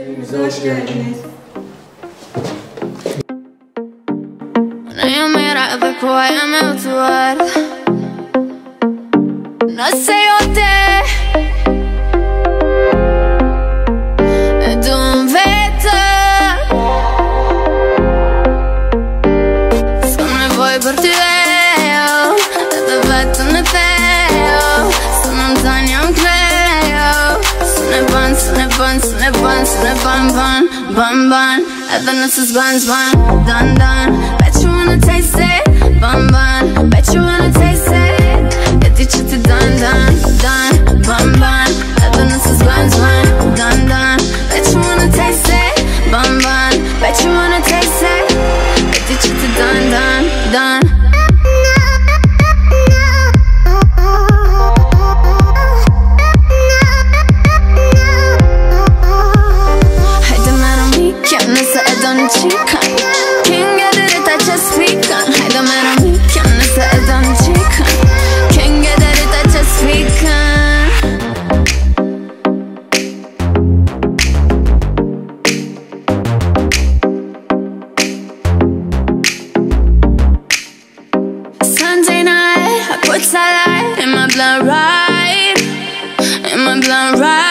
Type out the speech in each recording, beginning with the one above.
Evimize hoş geldiniz. Yo mira de cuál me utuar. No sé yo te Dum vete Sono voi per te Da vetto ne teo Sono Antonio Cleo Sono ban, sono ban, sono ban, sono ban, ban, ban, ban Even this is buns, bun, dun, dun Bet you wanna taste it, bun, bun Bet you wanna taste it Get the chitty dun, dun, dun, bun, bun Even this is buns, bun, dun, dun Bet you wanna taste it, bun, bun Bet you wanna taste it Get the chitty dun, dun, dun Chicken. Can't get it if I just speak on. I don't matter me, can't miss it, I don't chicken. Can't get it if I just speak on. Sunday night, I put sunlight in my blood right, in my blood right.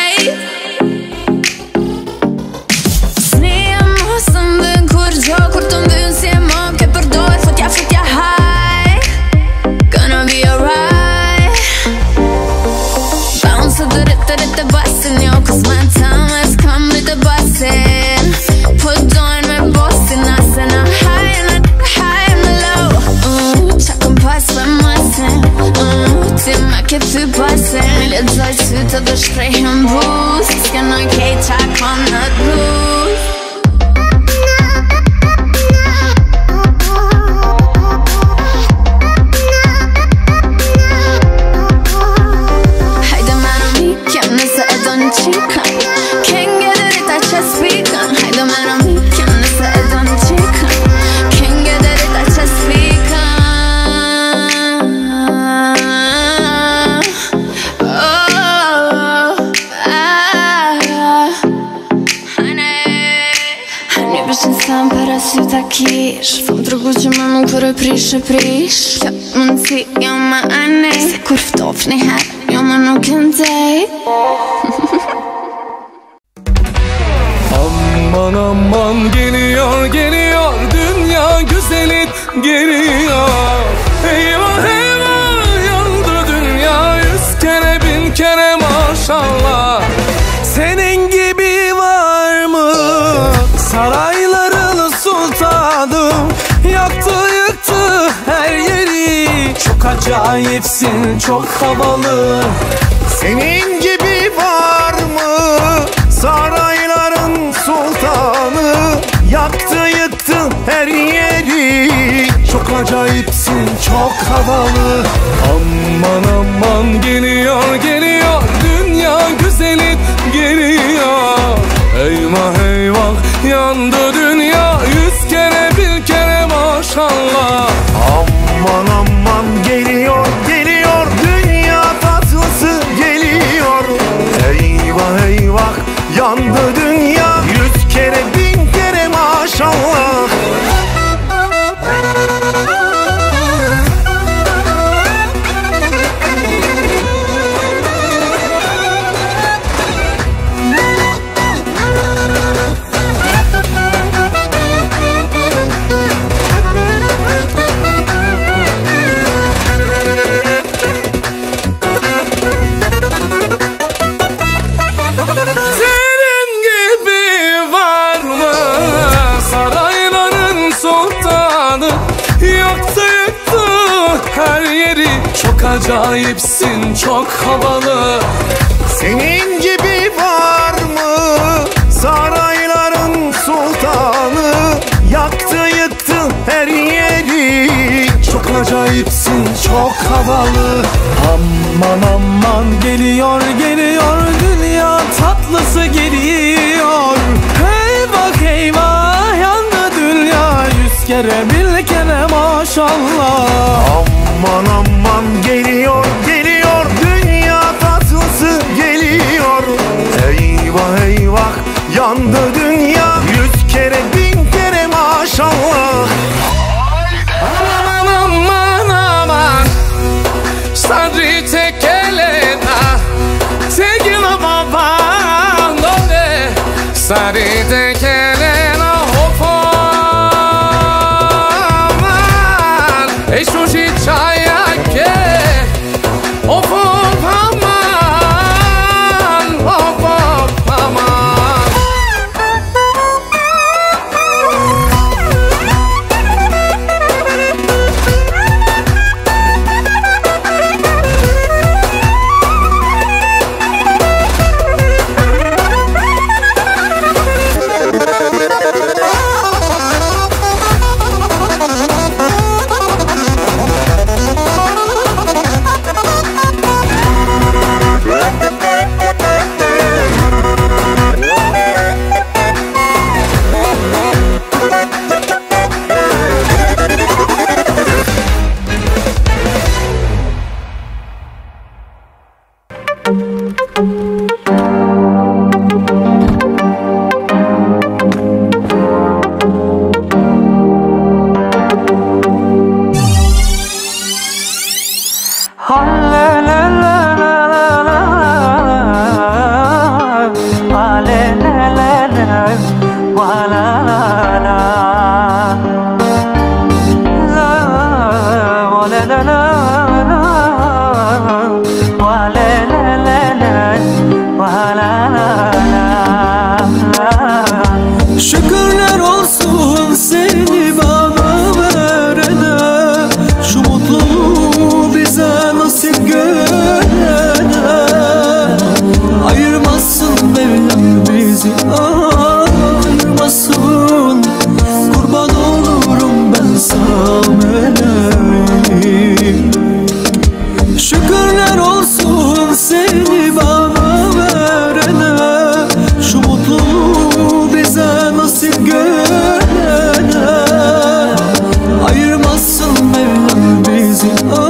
Kurtum dyn si e më ke përdor Futja high Gonna be alright Bounce të rritë basin Jo, cause my time has come with the basin Put on me bossin Nasen a high and a low Qakën pas për masin Ti ma ke ty pasin Mi ledzoj sytë dhe shprejhën bus S'kenoj kej qakon në blues Can't get it if I just speak on. I don't matter me, can't miss it, I don't chicken. Can't get it if I just speak on. Honey bëshin sam para sy ta kish Fëm tregu që më nuk kërë prish Kjo mundësi jo më anej Se kur ftof një herë jo më nuk këndej Aman aman geliyor geliyor dünya güzeli geliyor Eyvah eyvah yandı dünya 100 kere 1000 kere maşallah Senin gibi var mı sarayların sultanı Yaktı yıktı her yeri Çok acayipsin çok havalı Senin gibi var mı sarayların sultanı Yaktı yıktı her yeri Çok acayipsin çok havalı Aman aman geliyor geliyor dünya güzeli geliyor Eyvah eyvah yandı dünya 100 kere 1000 kere maşallah Aman aman geliyor geliyor dünya tatlısı geliyor Eyvah eyvah yandı dünya 100 kere 1000 kere maşallah Çok acayipsin çok havalı Senin gibi var mı sarayların sultanı Yaktı yıktı her yeri Çok acayipsin çok havalı Aman aman geliyor geliyor dünya tatlısı geliyor Eyvah eyvah yandı dünya 100 kere 1000 kere maşallah Aman aman geliyor geliyor dünya tatlısı geliyor Eyvah eyvah yandı dünya. 100 kere 1000 kere maşallah. Aman aman aman, Sadri tekelena, tegila baban dole, Sadri tekelena hopaman, eşoji çaya ke, hopaman, hopaman. Şükürler olsun seni bana verene, şu mutluluğu bize nasip görene. Ayırmasın Mevlam bizi, ayırmasın. Kurban olurum ben sana meleğim. Şükürler olsun seni bana verene, şu mutluluğu bize nasip görene. Ayırmasın Mevlam bizi,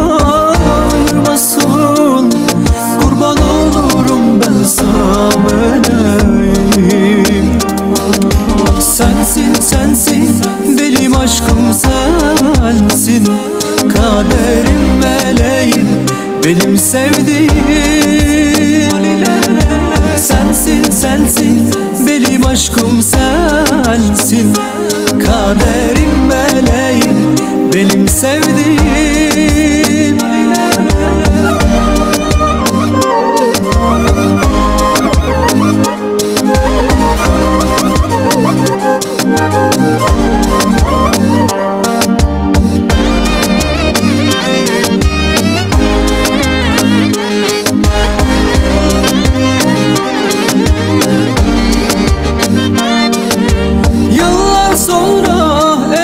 ayırmasın. Kurban olurum ben sana meleğim. Sensin sensin benim aşkım, sensin kaderim meleğim, benim sevdiğim. Sensin sensin benim aşkım, sensin kaderim meleğim, benim sevdiğim. Yıllar sonra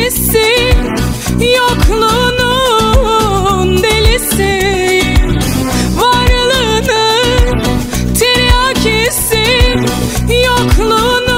tiryakisi, yokluğunun delisi. Varlığının tiryakisi, yokluğunun